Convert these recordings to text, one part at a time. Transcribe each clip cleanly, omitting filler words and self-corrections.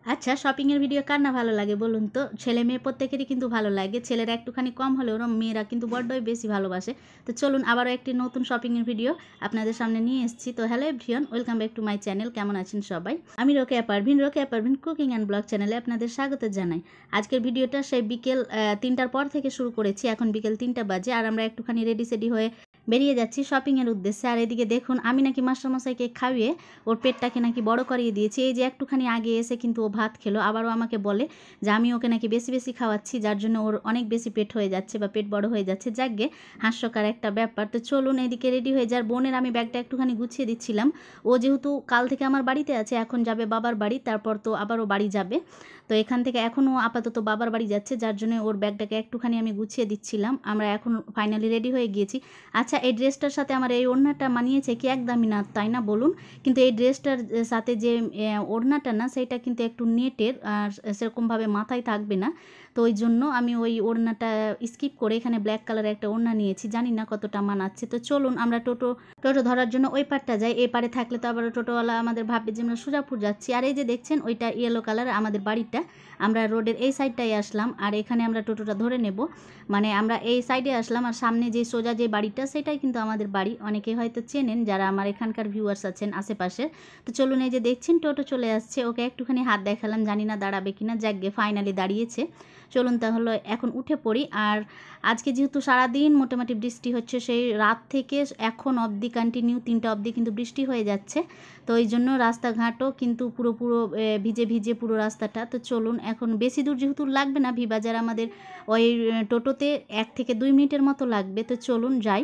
আচ্ছা, শপিং এর ভিডিও কার না ভালো লাগে বলুন তো? ছেলে মেয়ে প্রত্যেকেরই কিন্তু ভালো লাগে। ছেলেরা একটুখানি কম হলেও মেয়েরা কিন্তু বড্ডই বেশি ভালোবাসে। তো চলুন আবারও একটি নতুন শপিং এর ভিডিও আপনাদের সামনে নিয়ে এসেছি। তো hello everyone, welcome back to my channel. কেমন আছেন সবাই? আমি Rokeya Parvin cooking and blog চ্যানেলে আপনাদের স্বাগত জানাই। আজকের ভিডিওটা সেই বিকেল ৩টার পর থেকে শুরু করেছি। এখন বিকেল ৩টা বাজে আর আমরা একটুখানি রেডি সেডি হয়ে বেরিয়ে যাচ্ছি শপিংয়ের উদ্দেশ্যে। আর এদিকে দেখুন, আমি নাকি মাস্টারমশাইকে খাইয়ে ওর পেটটাকে নাকি বড় করিয়ে দিয়েছি। এই যে একটুখানি আগে এসে কিন্তু ও ভাত খেলো, আবারও আমাকে বলে যে আমি ওকে নাকি বেশি বেশি খাওয়াচ্ছি, যার জন্য ওর অনেক বেশি পেট হয়ে যাচ্ছে বা পেট বড় হয়ে যাচ্ছে। যাকগে, হাস্যকর একটা ব্যাপার। তো চলুন এদিকে রেডি হয়ে যার বোনের আমি ব্যাগটা একটুখানি গুছিয়ে দিচ্ছিলাম। ও যেহেতু কাল থেকে আমার বাড়িতে আছে, এখন যাবে বাবার বাড়ি, তারপর তো আবারও বাড়ি যাবে। তো এখান থেকে এখনও আপাতত বাবার বাড়ি যাচ্ছে, যার জন্য ওর ব্যাগটাকে একটুখানি আমি গুছিয়ে দিচ্ছিলাম। আমরা এখন ফাইনালি রেডি হয়ে গিয়েছি। আচ্ছা, এই ড্রেসটার সাথে আমার এই ওড়নাটা মানিয়েছে কি? একদমই না, তাই না বলুন? কিন্তু এই ড্রেসটার সাথে যে ওড়নাটা না, সেইটা কিন্তু একটু নেটের, আর সেরকমভাবে মাথায় থাকবে না। তো ওই জন্য আমি ওই ওড়নাটা স্কিপ করে এখানে ব্ল্যাক কালারের একটা ওড়না নিয়েছি। জানি না কতটা মানাচ্ছে। তো চলুন আমরা টোটো ধরার জন্য ওই পারটা যাই। এই পারে থাকলে তো আবার টোটোওয়ালা আমাদের ভাববে যে আমরা সুজাপুর যাচ্ছি। আর এই যে দেখছেন, ওইটা ইয়েলো কালার আমাদের বাড়িটা। আমরা রোডের এই সাইডটাই আসলাম আর এখানে আমরা টোটোটা ধরে নেব। মানে আমরা এই সাইডে আসলাম আর সামনে যে সোজা যে বাড়িটা, সেটাই কিন্তু আমাদের বাড়ি। অনেকে হয়তো চেনেন যারা আমার এখানকার ভিউয়ার্স আছেন আশেপাশে। তো চলুন, এই যে দেখছেন টোটো চলে আসছে। ওকে একটুখানি হাত দেখালাম, জানি না দাঁড়াবে কিনা। যাকগে, ফাইনালি দাঁড়িয়েছে। চলুন তাহলে এখন উঠে পড়ি। আর আজকে যেহেতু সারাদিন মোটামুটি বৃষ্টি হচ্ছে, সেই রাত থেকে এখন অবধি কন্টিনিউ 3টা অবধি কিন্তু বৃষ্টি হয়ে যাচ্ছে। তো এই জন্য রাস্তাঘাটও কিন্তু পুরো ভিজে ভিজে পুরো রাস্তাটা। তো চলুন, এখন বেশি দূর যেহেতু লাগবে না, ভিবাজার আমাদের ওই টোটোতে 1 থেকে 2 মিনিটের মতো লাগবে। তো চলুন যাই।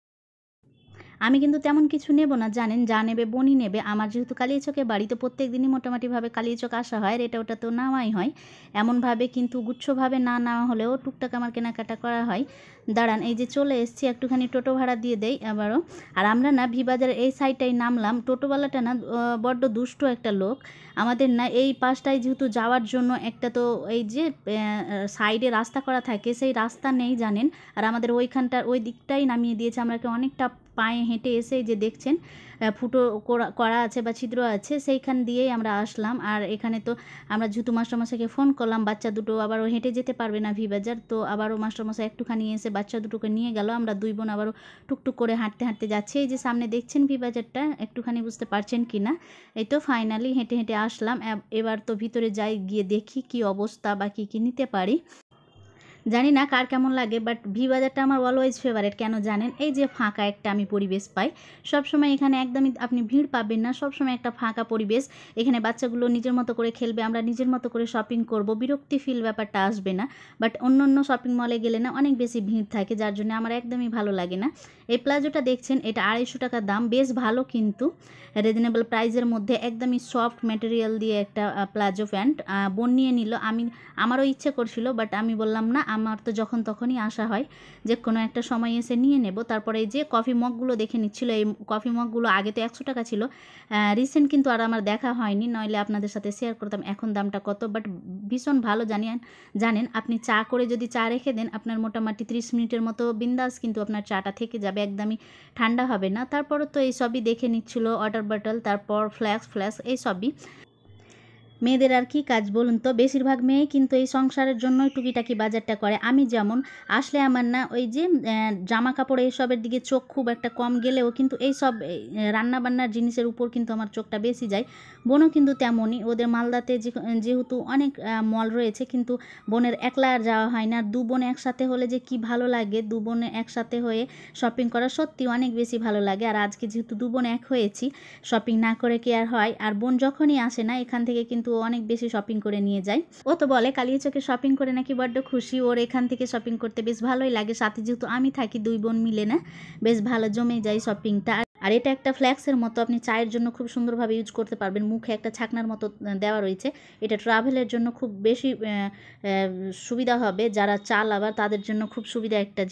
আমি কিন্তু তেমন কিছু নেব না, জানেন, যা নেবে বোনই নেবে। আমার যেহেতু কালিয়াচকে বাড়ি, তো প্রত্যেক দিনই মোটামুটিভাবে কালিয়াচক আসা হয়, আর এটা ওটা তো নেওয়াই হয়। এমনভাবে কিন্তু গুচ্ছভাবে না নেওয়া হলেও টুকটাক আমার কেনাকাটা করা হয়। দাঁড়ান, এই যে চলে এসেছি, একটুখানি টোটো ভাড়া দিয়ে দেই আবারও। আর আমরা না ভিবাজারের এই সাইডটাই নামলাম। টোটোওয়ালাটা না বড্ড দুষ্ট একটা লোক। আমাদের না এই পাশটায় যেহেতু যাওয়ার জন্য একটা তো এই যে সাইডে রাস্তা করা থাকে, সেই রাস্তা নেই জানেন। আর আমাদের ওইখানটার ওই দিকটাই নামিয়ে দিয়েছে। আমরা অনেকটা পায়ে হেঁটে এসে যে দেখছেন ফুটো করা আছে বা ছিদ্র আছে, সেইখান দিয়েই আমরা আসলাম। আর এখানে তো আমরা যেহেতু মাস্টারমশাইকে ফোন করলাম, বাচ্চা দুটো আবারও হেঁটে যেতে পারবে না ভিবাজার, তো আবারও মাস্টারমশাই একটুখানি এসে বাচ্চা দুটোকে নিয়ে গেল। আমরা দুই বোন আবারও টুকটুক করে হাঁটতে হাঁটতে যাচ্ছি। এই যে সামনে দেখছেন ভিবাজারটা, একটুখানি বুঝতে পারছেন কি না? এই তো ফাইনালি হেঁটে হেঁটে আসলাম। এবার তো ভিতরে যাই, গিয়ে দেখি কি অবস্থা বা কী কী নিতে পারি। জানি না কার কেমন লাগে, বাট ভি বাজারটা আমার অলওয়েজ ফেভারেট। কেন জানেন? এই যে ফাঁকা একটা আমি পরিবেশ পাই সবসময়। এখানে একদমই আপনি ভিড় পাবেন না, সবসময় একটা ফাঁকা পরিবেশ। এখানে বাচ্চাগুলো নিজের মতো করে খেলবে, আমরা নিজের মতো করে শপিং করব, বিরক্তি ফিল ব্যাপারটা আসবে না। বাট অন্য অন্য শপিং মলে গেলে না অনেক বেশি ভিড় থাকে, যার জন্য আমার একদমই ভালো লাগে না। এই প্লাজোটা দেখছেন, এটা 250 টাকা দাম, বেশ ভালো কিন্তু রিজনেবল প্রাইসের মধ্যে। একদমই সফট ম্যাটেরিয়াল দিয়ে একটা প্লাজো প্যান্ট বোন নিয়ে নিল। আমারও ইচ্ছে করছিল, বাট আমি বললাম না, আমার তো যখন তখনই আসা হয়, যে কোনো একটা সময় এসে নিয়ে নেব। তারপরে এই যে কফি মগগুলো দেখে নিচ্ছিল। এই কফি মগগুলো আগে তো 100 টাকা ছিল, রিসেন্ট কিন্তু আর আমার দেখা হয়নি, নইলে আপনাদের সাথে শেয়ার করতাম এখন দামটা কত। বাট ভীষণ ভালো। জানেন আপনি চা করে যদি চা রেখে দেন, আপনার মোটামুটি 30 মিনিটের মতো বিন্দাস কিন্তু আপনার চাটা থেকে যাবে, একদমই ঠান্ডা হবে না। তারপরে তো এই সবই দেখে নিচ্ছিল, ওয়াটার বটল, তারপর ফ্ল্যাক্স এই সবই। মেয়েদের আর কি কাজ বলুন তো? বেশিরভাগ মেয়েই কিন্তু এই সংসারের জন্যই টুকিটাকি বাজারটা করে। আমি যেমন আসলে আমার না ওই যে জামা কাপড় এইসবের দিকে চোখ খুব একটা কম গেলেও কিন্তু এইসব রান্নাবান্নার জিনিসের উপর কিন্তু আমার চোখটা বেশি যায়। বোনও কিন্তু তেমনই। ওদের মালদাতে যেহেতু অনেক মল রয়েছে, কিন্তু বোনের একলা আর যাওয়া হয় না। 2 বোন একসাথে হলে যে কি ভালো লাগে, 2 বোনে একসাথে হয়ে শপিং করা সত্যি অনেক বেশি ভালো লাগে। আর আজকে যেহেতু 2 বোন এক হয়েছি, শপিং না করে কি আর হয়? আর বোন যখনই আসে না এখান থেকে কিন্তু অনেক বেশি শপিং করে নিয়ে যায়। ও তো বলে কালিয়াচকে শপিং করে নাকি বড্ড খুশি, ওর এখান থেকে শপিং করতে বেশ ভালোই লাগে। সাথে যেহেতু আমি থাকি, 2 বোন মিলে না বেশ ভালো জমে যায় শপিংটা। আর এটা একটা ফ্ল্যাক্সের মতো, আপনি চায়ের জন্য খুব সুন্দরভাবে ইউজ করতে পারবেন। মুখে একটা ছাকনার মতো দেওয়া রয়েছে। এটা ট্রাভেলের জন্য খুব বেশি সুবিধা হবে, যারা চা লাভার তাদের জন্য খুব সুবিধা একটা জিনিস।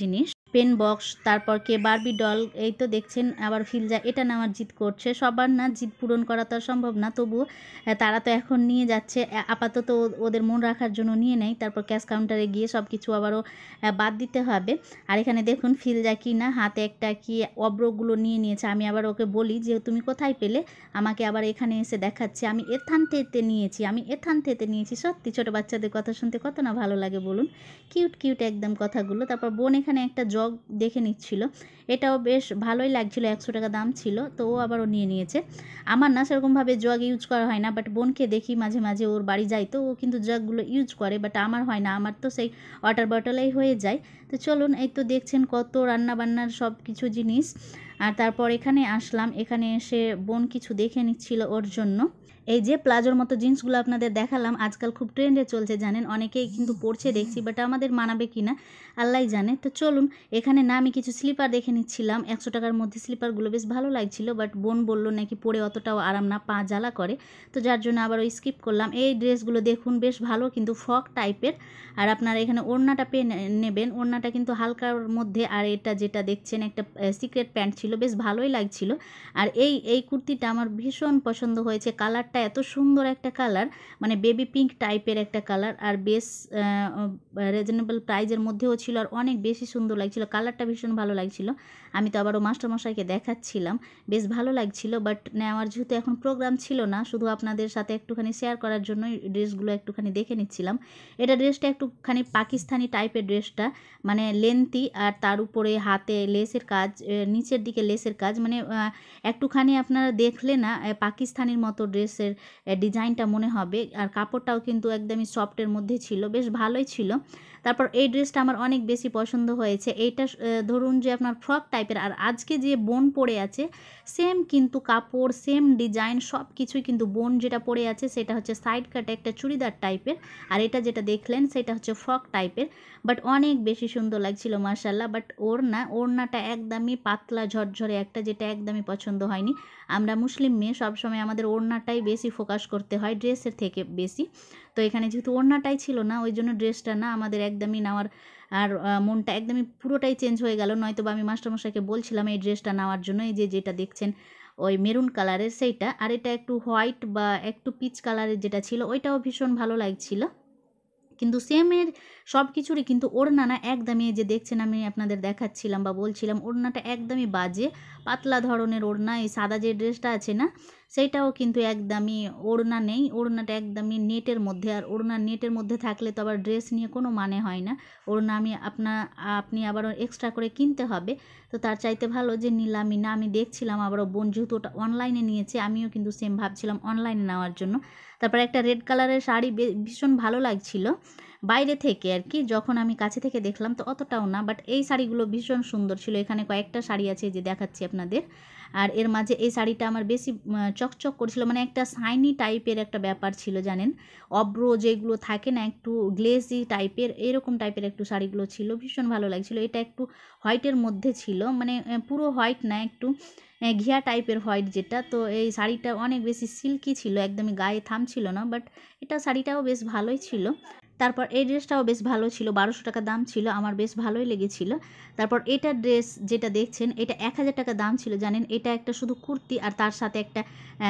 পেন বক্স, তারপর কে বারবি ডল, এই তো দেখছেন আবার ফিলজা এটা নেওয়ার জিদ করছে। সবার না জিদ পূরণ করা তো সম্ভব না, তবুও তারা তো এখন নিয়ে যাচ্ছে। আপাতত ওদের মন রাখার জন্য নিয়ে নেয়, তারপর ক্যাশ কাউন্টারে গিয়ে সব কিছু আবারও বাদ দিতে হবে। আর এখানে দেখুন ফিলজা কি না হাতে একটা কি অব্রগুলো নিয়ে নিয়েছে। আমি আবার ওকে বলি যে তুমি কোথায় পেলে, আমাকে আবার এখানে এসে দেখাচ্ছে আমি এথান থেকে নিয়েছি, আমি এথান থেকে নিয়েছি। সত্যি ছোটো বাচ্চাদের কথা শুনতে কত না ভালো লাগে বলুন, কিউট কিউট একদম কথাগুলো। তারপর বোন এখানে একটা জগ দেখে নিচ্ছিল, এটাও বেশ ভালোই লাগছিল, 100 টাকা দাম ছিল, তো ও আবারও নিয়ে নিয়েছে। আমার না সেরকমভাবে জগ ইউজ করা হয় না, বাট বোনকে দেখি মাঝে মাঝে ওর বাড়ি যাই তো ও কিন্তু জগগুলো ইউজ করে, বাট আমার হয় না, আমার তো সেই ওয়াটার বটলেই হয়ে যায়। তো চলুন, এই তো দেখছেন কত রান্না বান্নার সব কিছু জিনিস। আর তারপর এখানে আসলাম, এখানে এসে বোন কিছু দেখে নিচ্ছিল ওর জন্য। এই যে প্লাজোর মতো জিন্সগুলো আপনাদের দেখালাম, আজকাল খুব ট্রেন্ডে চলছে জানেন, অনেকেই কিন্তু পরছে দেখছি, বাট আমাদের মানাবে কিনা আল্লাহ জানে। তো চলুন, এখানে না আমি কিছু স্লিপার দেখে নিচ্ছিলাম, 100 টাকার মধ্যে স্লিপারগুলো বেশ ভালো লাগছিল, বাট বোন বললো নাকি পরে অতটাও আরাম না, পা জ্বালা করে, তো যার জন্য আবার ওই স্কিপ করলাম। এই ড্রেসগুলো দেখুন বেশ ভালো, কিন্তু ফ্রক টাইপের। আর আপনারা এখানে ওড়নাটা পেয়ে নেবেন, ওড়নাটা কিন্তু হালকার মধ্যে। আর এটা যেটা দেখছেন একটা সিক্রেট প্যান্ট ছিল, বেশ ভালোই লাগছিল। আর এই কুর্তিটা আমার ভীষণ পছন্দ হয়েছে, কালারটা এত সুন্দর একটা কালার, মানে বেবি পিঙ্ক টাইপের একটা কালার, আর বেশ রিজনেবল প্রাইজের মধ্যেও ছিল, আর অনেক বেশি সুন্দর লাগছিল, কালারটা ভীষণ ভালো লাগছিল। আমি তো আবারও মাস্টারমশাইকে দেখাচ্ছিলাম, বেশ ভালো লাগছিল, বাট নেওয়ার যেহেতু এখন প্রোগ্রাম ছিল না, শুধু আপনাদের সাথে একটুখানি শেয়ার করার জন্য ড্রেসগুলো একটুখানি দেখে নিচ্ছিলাম। এটা ড্রেসটা একটুখানি পাকিস্তানি টাইপের ড্রেসটা, মানে লেন্থি, আর তার উপরে হাতে লেসের কাজ, নিচের দিকে লেসের কাজ, মানে একটুখানি আপনারা দেখলে না পাকিস্তানির মতো ড্রেসের ডিজাইনটা মনে হবে। আর কাপড়টাও কিন্তু একদমই সফটের মধ্যে ছিল, বেশ ভালোই ছিল। তারপর এই ড্রেসটা আমার অনেক বেশি পছন্দ হয়েছে। এইটা ধরুন যে আপনার ফ্রক টাইপের, আর আজকে যে বোন পরে আছে সেম কিন্তু কাপড়, সেম ডিজাইন, সব কিছুই কিন্তু বোন যেটা পরে আছে সেটা হচ্ছে সাইড কাটে একটা চুড়িদার টাইপের, আর এটা যেটা দেখলেন সেটা হচ্ছে ফ্রক টাইপের, বাট অনেক বেশি সুন্দর লাগছিল মাশাল্লাহ। বাট ওড়নাটা একদমই পাতলা ঝরঝরে একটা, যেটা একদমই পছন্দ হয়নি। আমরা মুসলিম মেয়ে, সবসময় আমাদের ওড়নাটাই বেশি ফোকাস করতে হয় ড্রেসের থেকে বেশি। তো এখানে যেহেতু ওড়নাটাই ছিল না, ওই জন্য ড্রেসটা না আমাদের একদমই নেওয়ার, আর মনটা একদমই পুরোটাই চেঞ্জ হয়ে গেল। নয়তো বা আমি মাস্টারমশাইকে বলছিলাম এই ড্রেসটা নেওয়ার জন্য, এই যেটা দেখছেন ওই মেরুন কালারের সেইটা, আর এটা একটু হোয়াইট বা একটু পিচ কালারের যেটা ছিল ওইটাও ভীষণ ভালো লাগছিল। কিন্তু সেমের সব কিছুরই কিন্তু ওড়না না একদমই, যে দেখছেন আমি আপনাদের দেখাচ্ছিলাম বা বলছিলাম, ওড়নাটা একদমই বাজে, পাতলা ধরনের ওড়না। এই সাদা যে ড্রেসটা আছে না, সেইটাও কিন্তু একদমই ওড়না নেই, ওড়নাটা একদমই নেটের মধ্যে। আর ওড়না নেটের মধ্যে থাকলে তো আবার ড্রেস নিয়ে কোনো মানে হয় না, ওড়না আপনি আবারও এক্সট্রা করে কিনতে হবে। তো তার চাইতে ভালো যে নিলামই না। আমি দেখছিলাম আবারও বোন যেহেতু ওটা অনলাইনে নিয়েছে, আমিও কিন্তু সেম ভাবছিলাম অনলাইনে নেওয়ার জন্য। তারপর একটা রেড কালারের শাড়ি ভীষণ ভালো লাগছিল বাইরে থেকে আর কি, যখন আমি কাছে থেকে দেখলাম তো অতটাও না, বাট এই শাড়িগুলো ভীষণ সুন্দর ছিল। এখানে কয়েকটা শাড়ি আছে যে দেখাচ্ছি আপনাদের, আর এর মাঝে এই শাড়িটা আমার বেশি চকচক করছিল, মানে একটা শাইনি টাইপের একটা ব্যাপার ছিল জানেন, অব্র যেগুলো থাকে না একটু গ্লেজি টাইপের, এরকম টাইপের একটু শাড়িগুলো ছিল, ভীষণ ভালো লাগছিল। এটা একটু হোয়াইটের মধ্যে ছিল, মানে পুরো হোয়াইট না, একটু ঘিয়া টাইপের হোয়াইট যেটা। তো এই শাড়িটা অনেক বেশি সিল্কি ছিল, একদমই গায়ে থামছিল না, বাট এটা শাড়িটাও বেশ ভালোই ছিল। তারপর এই ড্রেসটাও বেশ ভালো ছিল, 1200 টাকা দাম ছিল, আমার বেশ ভালোই লেগেছিল। তারপর এটা ড্রেস যেটা দেখছেন এটা 1000 টাকা দাম ছিল জানেন। এটা একটা শুধু কুর্তি, আর তার সাথে একটা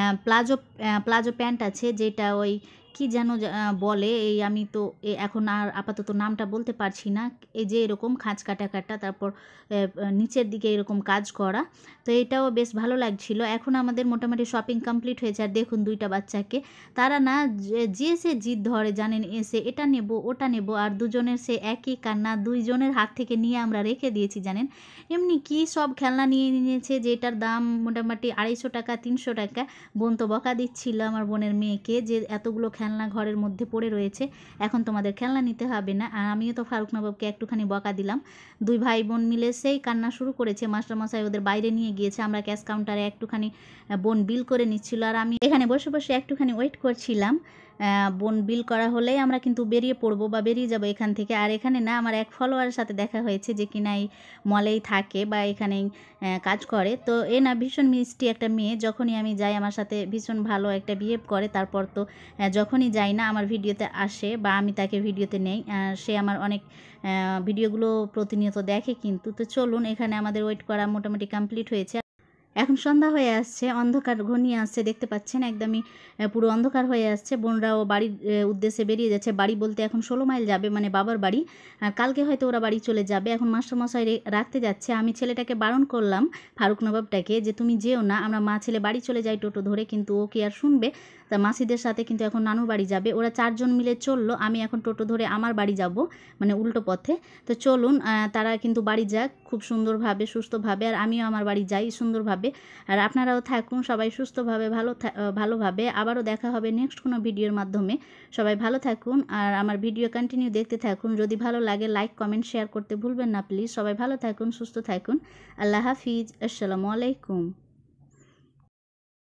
প্লাজো প্যান্ট আছে, যেটা ওই কি যেন বলে, এই আমি তো এখন আর আপাতত নামটা বলতে পারছি না। এই যে এরকম খাঁজ কাটা কাটা, তারপর নিচের দিকে এরকম কাজ করা, তো এটাও বেশ ভালো লাগছিল। এখন আমাদের মোটামুটি শপিং কমপ্লিট হয়েছে। আর দেখুন দুইটা বাচ্চাকে, তারা না যে সে জিদ ধরে জানেন, এসে এটা নেব ওটা নেব, আর দুজনের সে একই কান্না, দুইজনের হাত থেকে নিয়ে আমরা রেখে দিয়েছি জানেন। এমনি কি সব খেলনা নিয়ে নিয়েছে, যেটার দাম মোটামুটি 250 টাকা 300 টাকা। বোন তো বকা দিচ্ছিল আমার বোনের মেয়েকে যে এতগুলো খেলনা ঘরের মধ্যে পড়ে রয়েছে, এখন তোমাদের খেলনা নিতে হবে না। আর আমিও তো ফারুক নবাবকে একটুখানি বকা দিলাম। দুই ভাই বোন মিলে সেই কান্না শুরু করেছে। মাস্টারমশাই ওদের বাইরে নিয়ে গিয়েছে, আমরা ক্যাশ কাউন্টারে একটুখানি বোন বিল করে নিচ্ছিল, আর আমি এখানে বসে বসে একটুখানি ওয়েট করছিলাম বোন বিল করা হলেই আমরা কিন্তু বেরিয়ে পড়বো বা বেরিয়ে যাবো এখান থেকে। আর এখানে না আমার এক ফলোয়ারের সাথে দেখা হয়েছে যে কিনা এই মলেই থাকে বা এখানেই কাজ করে। তো এ না ভীষণ মিষ্টি একটা মেয়ে, যখনই আমি যাই আমার সাথে ভীষণ ভালো একটা বিহেভ করে। তারপর তো যখনই যাই না আমার ভিডিওতে আসে বা আমি তাকে ভিডিওতে নেই, সে আমার অনেক ভিডিওগুলো প্রতিনিয়ত দেখে কিন্তু। তো চলুন, এখানে আমাদের ওয়েট করা মোটামুটি কমপ্লিট হয়েছে। এখন সন্ধ্যা হয়ে আসছে, অন্ধকার ঘনিয়ে আসছে, দেখতে পাচ্ছেন একদমই পুরো অন্ধকার হয়ে আসছে। বোনরাও বাড়ির উদ্দেশ্যে বেরিয়ে যাচ্ছে। বাড়ি বলতে এখন 16 মাইল যাবে, মানে বাবার বাড়ি। আর কালকে হয়তো ওরা বাড়ি চলে যাবে। এখন মাস্টারমশাই রাখতে যাচ্ছে। আমি ছেলেটাকে বারণ করলাম, ফারুক নবাবটাকে, যে তুমি যেও না, আমরা মা ছেলে বাড়ি চলে যাই টোটো ধরে। কিন্তু ও কি আর শুনবে? তা মাসিদের সাথে কিন্তু এখন নানুর বাড়ি যাবে। ওরা 4 জন মিলে চললো, আমি এখন টোটো ধরে আমার বাড়ি যাব, মানে উল্টো পথে। তো চলুন, তারা কিন্তু বাড়ি যাক খুব সুন্দরভাবে সুস্থভাবে, আর আমিও আমার বাড়ি যাই সুন্দরভাবে। আর আপনারাও থাকুন সবাই সুস্থভাবে, ভালোভাবে। আবারও দেখা হবে নেক্সট কোনো ভিডিওর মাধ্যমে। সবাই ভালো থাকুন আর আমার ভিডিও কন্টিনিউ দেখতে থাকুন। যদি ভালো লাগে লাইক কমেন্ট শেয়ার করতে ভুলবেন না প্লিজ। সবাই ভালো থাকুন, সুস্থ থাকুন। আল্লাহ হাফিজ, আসসালামু আলাইকুম।